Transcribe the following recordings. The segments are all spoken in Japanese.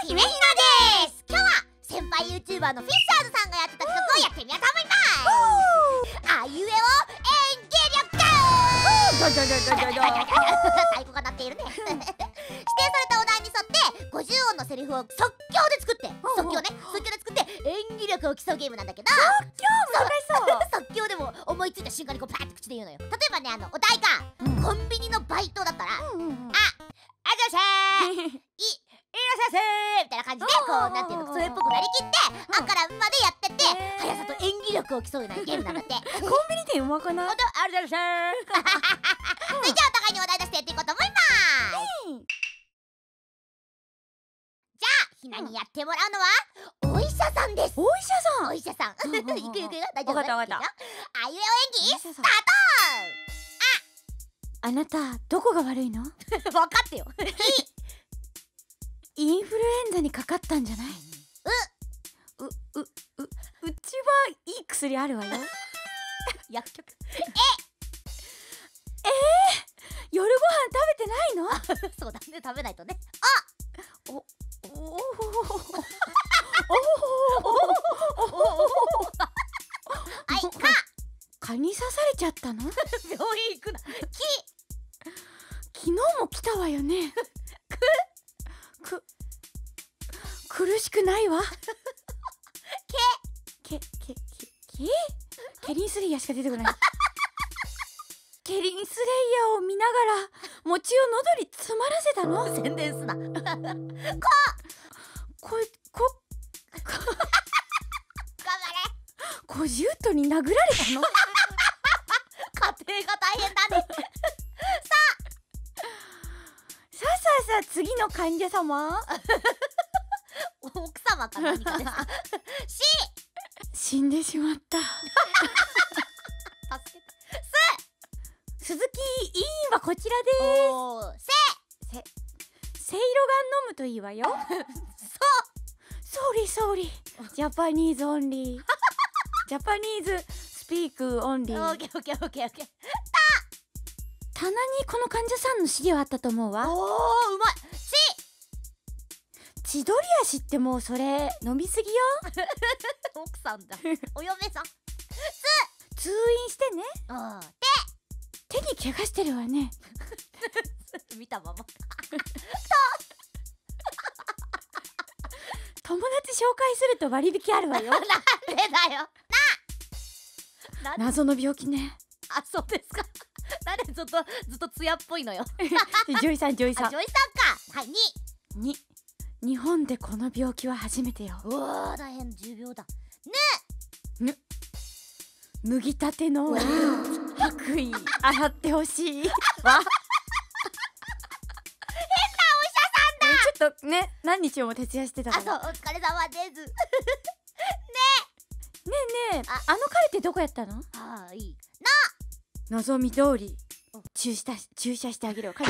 姫ひなです。今日は先輩 YouTuber のフィッシャーズさんがやってた企画をやってみようと思います。あいうえお演技力太鼓が鳴っているね。指定されたお題に沿って50音のセリフを即興で作って演技力を競うゲームなんだけど、即興でも思いついた瞬間にこうパーって口で言うのよ。例えばね、お題がコンビニのバイトだったら、あざせーいらっしゃいみたいな感じで、こうなんていうの、それっぽくなりきってあからんまでやってって速さと演技力を競うようなゲームなんだって。 コンビニ店うまくない？ あるじゃん。それじゃあお互いにお題出してやっていこうと思います。じゃあひなにやってもらうのはお医者さんです。 お医者さん。 お医者さんいくよ大丈夫？ わかったわかった。 あいうえお演技スタート。 あなたどこが悪いの？ 分かってよ。 インフルエンザにかかったんじゃない？うちはいい薬あるわよ。 薬局。 夜ご飯食べてないの？ そうだね、食べないとね。 蚊に刺されちゃったの？ 病院行くな。 昨日も来たわよね。苦しくないわ。ケリンスレイヤーしか出てこない。ケリンスレイヤーを見ながら餅を喉に詰まらせたの？ 宣伝すな。頑張れ。 小獣人に殴られたの？ 家庭が大変だね。 さあ次の患者様。 奥様か何かですか？ 死んでしまった。 助けて。 鈴木委員はこちらです。せいろがん飲むといいわよ。ソーリージャパニーズオンリー。ジャパニーズスピークオンリー。 オッケー。 棚にこの患者さんの資料あったと思うわ。 おー、うまい。 千鳥足ってもうそれ飲みすぎよ。 奥さんだ。お嫁さん。 通院してね。 で手に怪我してるわね。 見たまま。 友達紹介すると割引あるわよ。 なんでだよ。 謎の病気ね。 あ、そうですか。誰ずっと艶っぽいのよ。 女医さん。 か。はい、 日本でこの病気は初めてよ。 うわー、大変。重病だ。 脱ぎたての白衣洗ってほしい。変なお医者さんだ。 ちょっとね、何日も徹夜してたから。 お疲れ様です。 ねえ、あの彼ってどこやったの？ いい望み通り注射してあげるわ。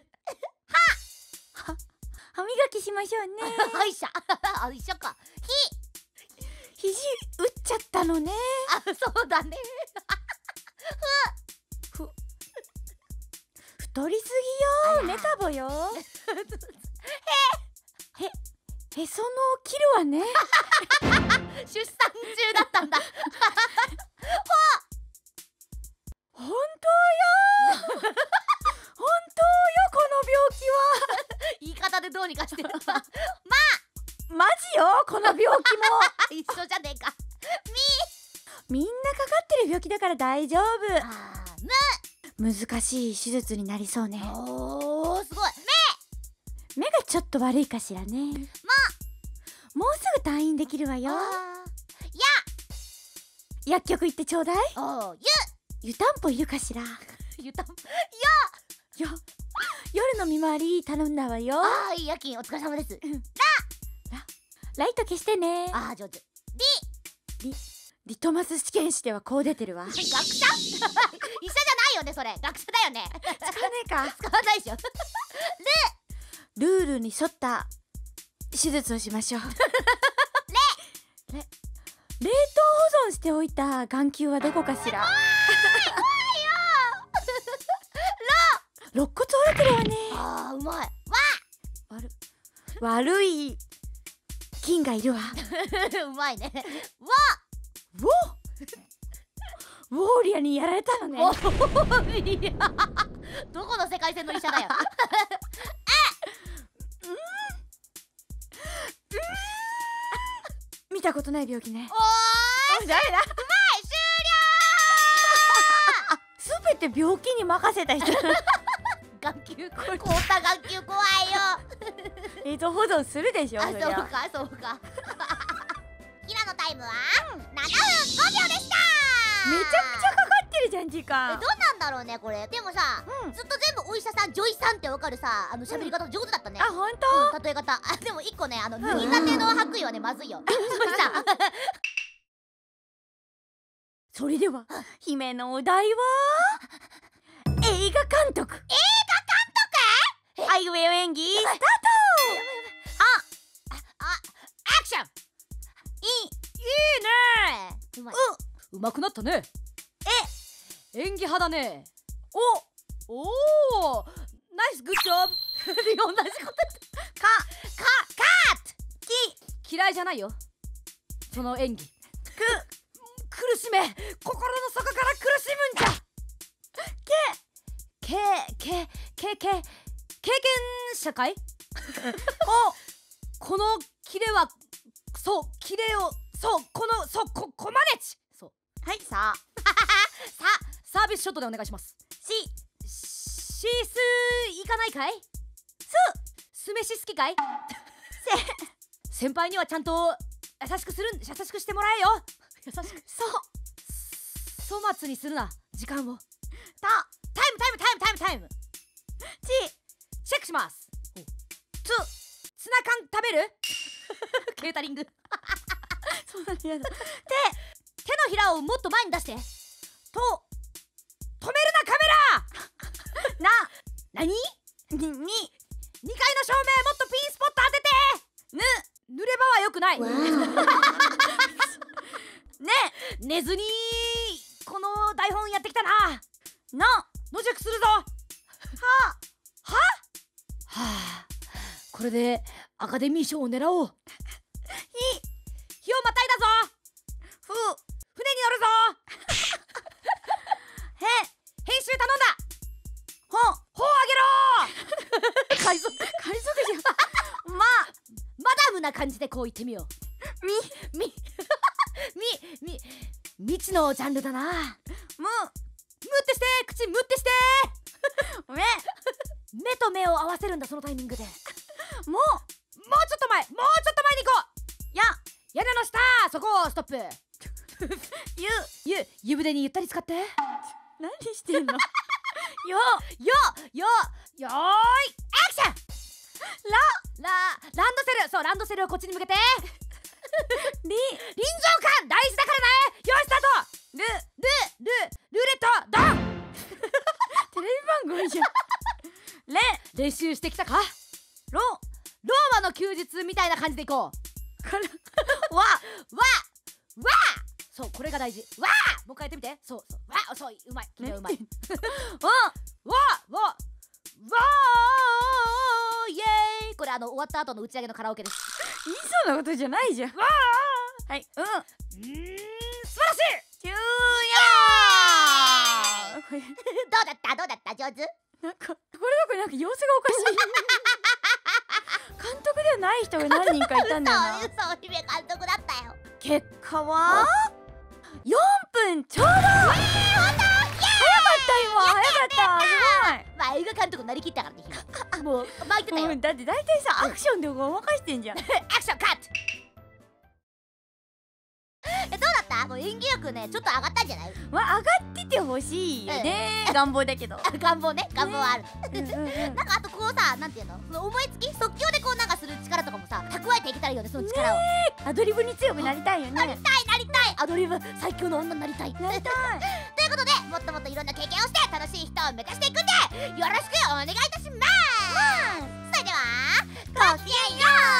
歯磨きしましょうね。 医者か。 肘打っちゃったのね。 そうだね。 太りすぎよ。メタボよ。へその緒切るわね。 出産中だったんだ。 本当よ。この病気は。 言い方でどうにかしてる。 マジよ、この病気も。 一緒じゃねえか。 みんなかかってる病気だから大丈夫。難しい手術になりそうね。 おー、すごい。 目がちょっと悪いかしらね。もうすぐ退院できるわよ。薬局行ってちょうだい。湯たんぽいるかしら。夜の見回り頼んだわよ。 いい夜勤お疲れ様です。 ライト消してね。 上手。 リトマス試験紙ではこう出てるわ。 学者？医者じゃないよね、それ。学者だよね。 使わねえか。 使わないでしょ。 ルールに沿った手術をしましょう。冷凍保存しておいた眼球はどこかしら。肋骨折れてるわね。 うまい。 悪い金がいるわ。 うまいね。 ウォーリアにやられたのね。 ウォーリアどこの世界線の医者だよ。 見たことない病気ね。 おーい、 ダメだ。 終すべて病気に任せた人。 了。眼球、凍った眼球怖いよ。 冷凍保存するでしょ。 あ、そうそりゃかそうか。キラのタイムは7分5秒でした。 めちゃくちゃかかってるじゃん時間。 どうなんだろうねこれ。でもさ、 うんずっと全部お医者さん女医さんってわかるさ、喋り方上手だったね。 あ、本当？ 例え方。でも一個ね、脱ぎたての白衣はねまずいよ。女医さん。 それでは姫のお題は映画監督。あいうえお演技スタート。 アクション。いいね。うまくなったね。演技派だね。おお、ナイスグッジョブ。同じこと言って。カット。嫌いじゃないよその演技。苦しめ、心の底から苦しむんじゃ。経験者かい。このキレは、そうキレを、そうこの、そうコマネチ。そう、 はいさあサービスショットでお願いします。シース行かないかい。酢飯好きかい。先輩にはちゃんと優しくしてもらえよ。優しく。粗末にするな時間を。タイム。チェックします。ツナ缶食べる。ケータリング。 そんなにやだ。 手のひらをもっと前に出して。止めるなカメラ。何？ 2 階の照明もっとピンスポット当てて。濡れ場は良くない。寝ずにこの台本やってきたな。野宿するぞ。はあ、これでアカデミー賞を狙おう。日をまたいだぞ。船に乗るぞ。編集頼んだ。頬あげろ。海賊じゃん。マダムな感じでこう言ってみよう。未知のジャンルだな。ムってして、口ムってして。目と目を合わせるんだそのタイミングで。もうちょっと前に行こう。屋根の下、そこをストップ。湯船にゆったり使って。 何してんの。 よーいアクション。ランドセル、そうランドセルをこっちに向けて。臨場感大事だからね。よしスタート。ルーレットドン。 テレビ番組じゃん。 練習してきたか。ローマの休日みたいな感じでいこう。わそうこれが大事。もう一回やってみて。そうそううまい。君はうまい。イエーイ。これ終わった後の打ち上げのカラオケです。 言いそうなことじゃないじゃん。はい、素晴らしい。 終了。どうだった上手。 なんかなんか様子がおかしい。監督ではない人が何人かいたんだよな。 嘘、姫監督だったよ。 結果は4分ちょうど。早かったまあ映画監督なりきったからね姫。もう巻いてたよ。 だって大体さアクションでごまかしてんじゃん。 アクションカット。どうだった？もう演技力ねちょっと上がったんじゃない？ 上がっててほしいよね。願望だけど。 願望はある。なんかあとこうさ、なんていうの、その思いつき即興でこうなんかする力とかもさ蓄えていけたらいいよね、その力を。 アドリブに強くなりたいよね。 なりたい。アドリブ最強の女になりたい。ということでもっともっといろんな経験をして楽しい人を目指していくんでよろしくお願いいたします。それではごきげんよう。